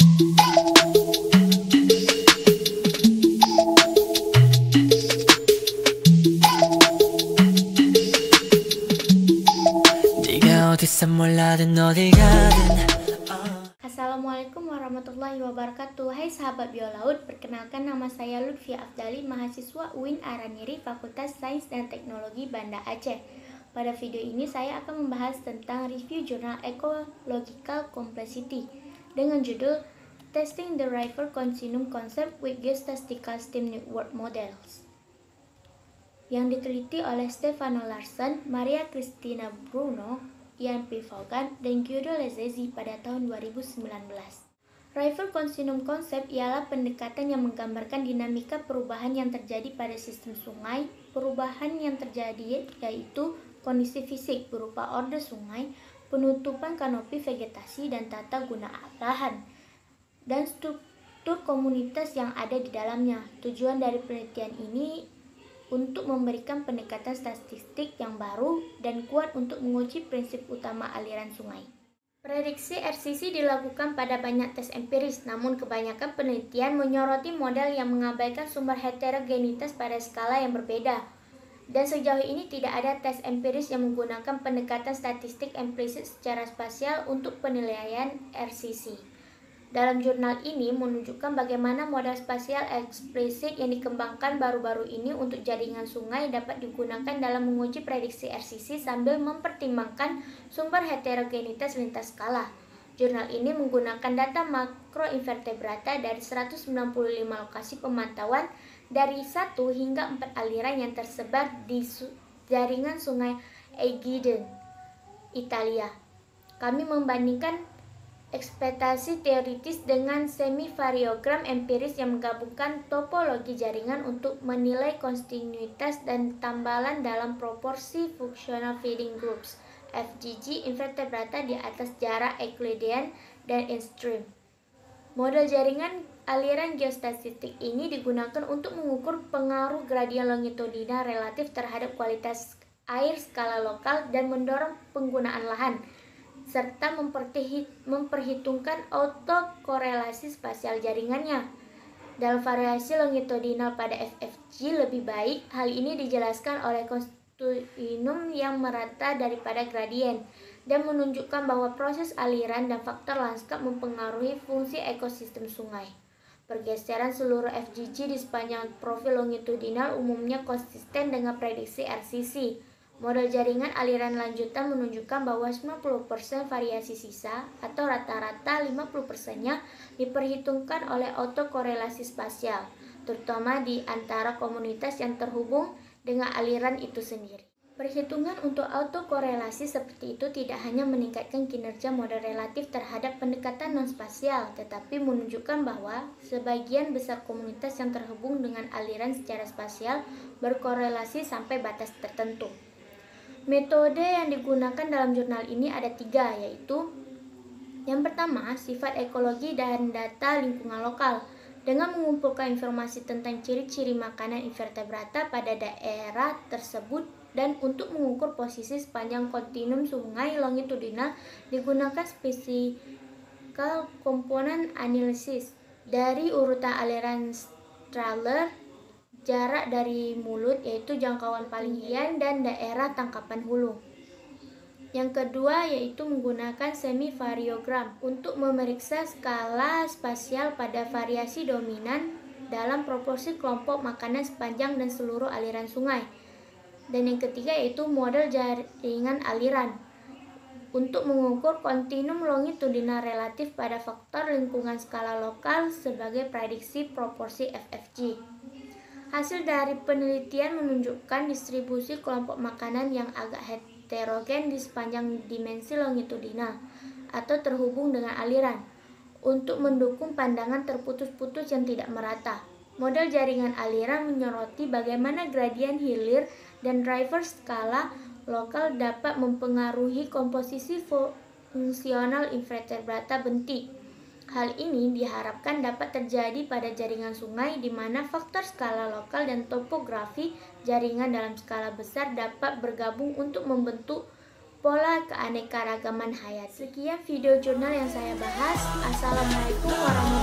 Assalamualaikum warahmatullahi wabarakatuh. Hai sahabat biolaut, perkenalkan nama saya Lutfia Afdali, mahasiswa UIN Araniri, Fakultas Sains dan Teknologi Banda Aceh. Pada video ini saya akan membahas tentang review jurnal Ecological Complexity dengan judul Testing the River Continuum Concept with Geostatistical Steam Network Models, yang diteliti oleh Stefano Larsson, Maria Cristina Bruno, Ian P. Vaughan, dan Guido Lezzesi pada tahun 2019. River Continuum Concept ialah pendekatan yang menggambarkan dinamika perubahan yang terjadi pada sistem sungai. Perubahan yang terjadi yaitu kondisi fisik berupa orde sungai, penutupan kanopi vegetasi dan tata guna lahan, dan struktur komunitas yang ada di dalamnya. Tujuan dari penelitian ini untuk memberikan pendekatan statistik yang baru dan kuat untuk menguji prinsip utama aliran sungai. Prediksi RCC dilakukan pada banyak tes empiris, namun kebanyakan penelitian menyoroti model yang mengabaikan sumber heterogenitas pada skala yang berbeda. Dan sejauh ini tidak ada tes empiris yang menggunakan pendekatan statistik implisit secara spasial untuk penilaian RCC. Dalam jurnal ini menunjukkan bagaimana model spasial eksplisit yang dikembangkan baru-baru ini untuk jaringan sungai dapat digunakan dalam menguji prediksi RCC sambil mempertimbangkan sumber heterogenitas lintas skala. Jurnal ini menggunakan data makro invertebrata dari 195 lokasi pemantauan dari 1 hingga 4 aliran yang tersebar di jaringan sungai Aegean, Italia. Kami membandingkan ekspektasi teoritis dengan semi-variogram empiris yang menggabungkan topologi jaringan untuk menilai kontinuitas dan tambalan dalam proporsi Functional Feeding Groups (FGG) invertebrata di atas jarak Euclidean dan in-stream. Model jaringan aliran geostatistik ini digunakan untuk mengukur pengaruh gradien longitudinal relatif terhadap kualitas air skala lokal dan mendorong penggunaan lahan, serta memperhitungkan autokorelasi spasial jaringannya. Dalam variasi longitudinal pada FFG lebih baik, hal ini dijelaskan oleh kontinuum yang merata daripada gradien, dan menunjukkan bahwa proses aliran dan faktor lanskap mempengaruhi fungsi ekosistem sungai. Pergeseran seluruh FGG di sepanjang profil longitudinal umumnya konsisten dengan prediksi RCC. Model jaringan aliran lanjutan menunjukkan bahwa 90% variasi sisa atau rata-rata 50%-nya diperhitungkan oleh autokorelasi spasial, terutama di antara komunitas yang terhubung dengan aliran itu sendiri. Perhitungan untuk autokorelasi seperti itu tidak hanya meningkatkan kinerja model relatif terhadap pendekatan non-spasial, tetapi menunjukkan bahwa sebagian besar komunitas yang terhubung dengan aliran secara spasial berkorelasi sampai batas tertentu. Metode yang digunakan dalam jurnal ini ada 3, yaitu yang pertama, sifat ekologi dan data lingkungan lokal, dengan mengumpulkan informasi tentang ciri-ciri makanan invertebrata pada daerah tersebut, dan untuk mengukur posisi sepanjang kontinuum sungai longitudinal digunakan Statistical Component Analysis dari urutan aliran Strahler, jarak dari mulut yaitu jangkauan paling hian, dan daerah tangkapan hulu. Yang kedua yaitu menggunakan semi-variogram untuk memeriksa skala spasial pada variasi dominan dalam proporsi kelompok makanan sepanjang dan seluruh aliran sungai. Dan yang ketiga yaitu model jaringan aliran untuk mengukur kontinuum longitudinal relatif pada faktor lingkungan skala lokal sebagai prediksi proporsi FFG. Hasil dari penelitian menunjukkan distribusi kelompok makanan yang agak heterogen di sepanjang dimensi longitudinal atau terhubung dengan aliran untuk mendukung pandangan terputus-putus yang tidak merata. Model jaringan aliran menyoroti bagaimana gradien hilir dan driver skala lokal dapat mempengaruhi komposisi fungsional invertebrata bentik. Hal ini diharapkan dapat terjadi pada jaringan sungai di mana faktor skala lokal dan topografi jaringan dalam skala besar dapat bergabung untuk membentuk pola keanekaragaman hayati. Sekian video jurnal yang saya bahas. Assalamualaikum warahmatullahi wabarakatuh.